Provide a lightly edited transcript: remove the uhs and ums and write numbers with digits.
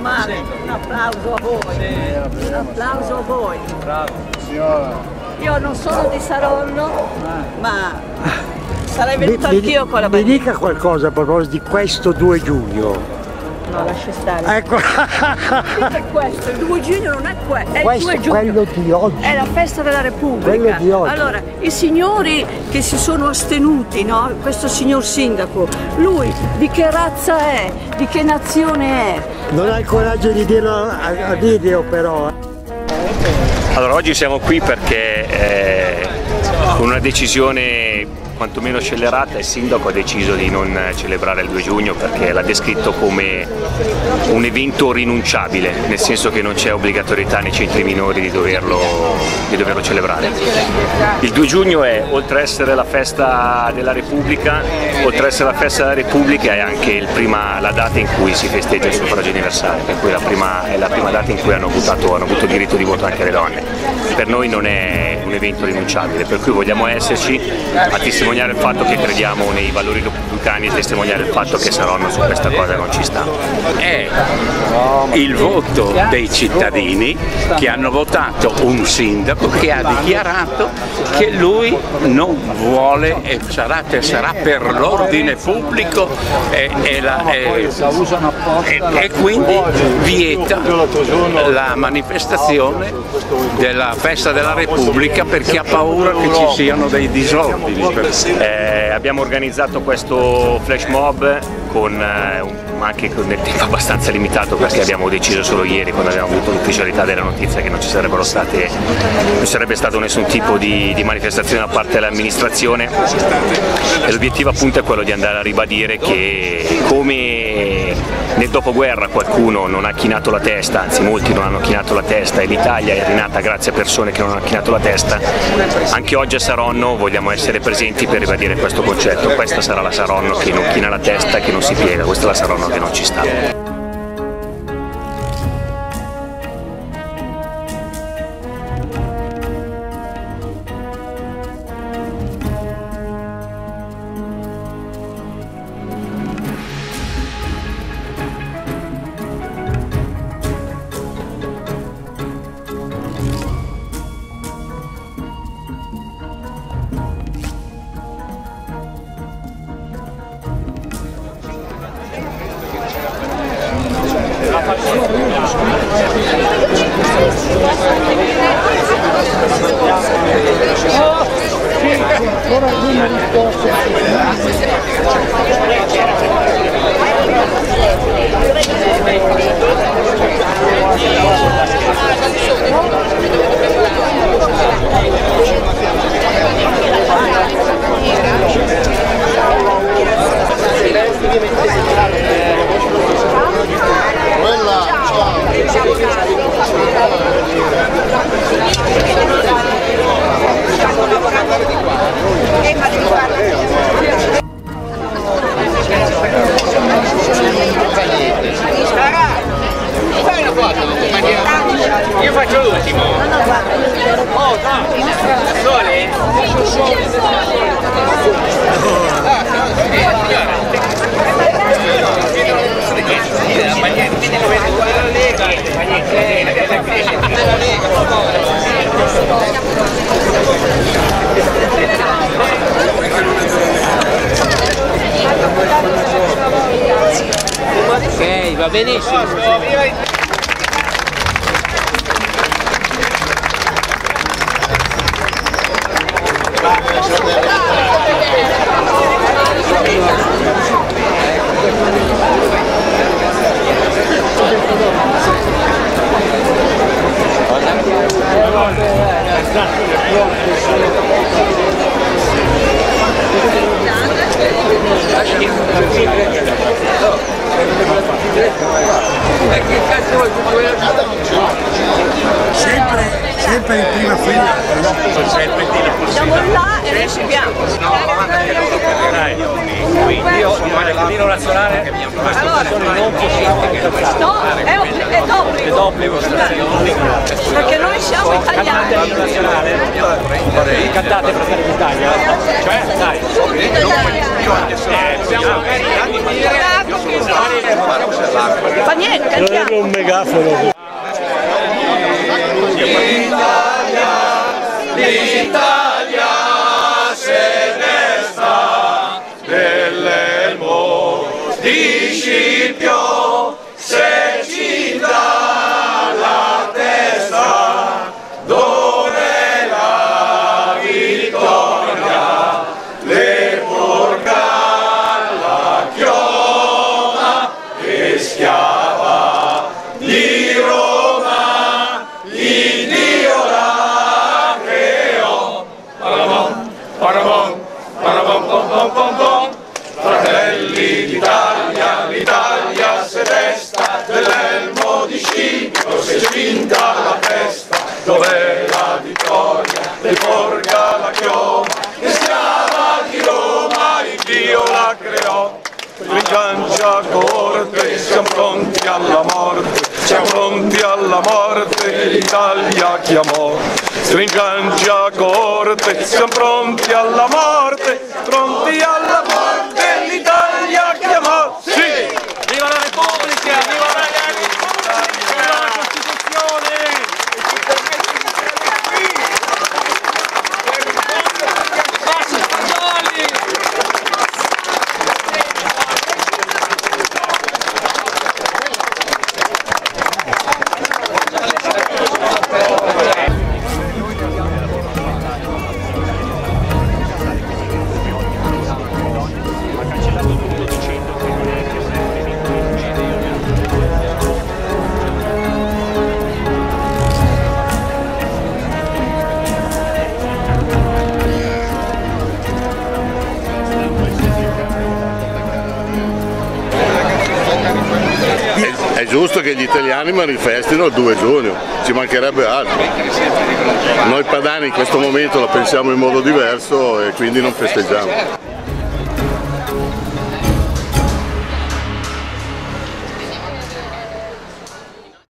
male, un applauso a voi, un applauso a voi. Bravo. Signora. Io non sono di Saronno, ma sarei venuta anch'io con la bandiera. Mi dica qualcosa a proposito di questo 2 giugno. No, lascia stare. Ecco. È questo, il 2 giugno non è questo, è questo, il 2 giugno. Quello di oggi. È la festa della Repubblica. Quello di oggi. Allora, i signori che si sono astenuti, no? Questo signor sindaco, lui di che razza è? Di che nazione è? Non ha il coraggio di dirlo a video però. Allora, oggi siamo qui perché con una decisione quantomeno scellerata il sindaco ha deciso di non celebrare il 2 giugno perché l'ha descritto come un evento rinunciabile, nel senso che non c'è obbligatorietà nei centri minori di doverlo celebrare. Il 2 giugno è, oltre a essere la festa della Repubblica, è anche la data in cui si festeggia il suffragio universale, per cui è la prima data in cui hanno avuto diritto di voto anche le donne. Per noi non è un evento rinunciabile, per cui vogliamo esserci a testimoniare il fatto che crediamo nei valori repubblicani e testimoniare il fatto che Saronno su questa cosa non ci sta. È il voto dei cittadini che hanno votato un sindaco che ha dichiarato che lui non vuole e sarà per l'ordine pubblico e quindi vieta la manifestazione della festa della Repubblica perché ha paura che ci siano dei disordini. Abbiamo organizzato questo flash mob anche con del tempo abbastanza limitato perché abbiamo deciso solo ieri, quando abbiamo avuto l'ufficialità della notizia, che non sarebbe stato nessun tipo di manifestazione da parte dell'amministrazione, e l'obiettivo appunto è quello di andare a ribadire che come nel dopoguerra qualcuno non ha chinato la testa, anzi molti non hanno chinato la testa e l'Italia è rinata grazie a persone che non hanno chinato la testa, anche oggi a Saronno vogliamo essere presenti per ribadire questo concetto. Questa sarà la Saronno che non china la testa, che non si piega, questa è la Saronno che non ci sta. Io faccio l'ultimo. Oh no, Sole. Ok, va benissimo. Sempre in prima fila. Siamo là e noi seguiamo. Io l'inno nazionale non possiamo. No, è d'obbligo. Perché noi siamo italiani. Cantate Fratelli d'Italia? Cioè, dai. Fa niente, cantiamo. Un megafono. L'Italia se ne sta dell'elmo di Scipio, se ci dà la testa dove la vittoria le porga la chioma e schiava di Roma, l'Iddio la creò. Parabon, parabon, pom pom pom pom. Fratelli d'Italia, l'Italia se desta dell'elmo di Scipio, se c'è vinta la festa, dov'è la vittoria, le porga la chioma, e schiava di Roma, il Dio la creò. Ringancia corte, siamo pronti alla morte, siamo pronti alla morte, l'Italia chiamò. Ringancia corte, siamo pronti alla morte, pronti alla morte, l'Italia chiamò. Sì! Viva la Repubblica! Viva la Repubblica! Viva la Costituzione! È giusto che gli italiani manifestino il 2 giugno, ci mancherebbe altro. Noi padani in questo momento la pensiamo in modo diverso e quindi non festeggiamo.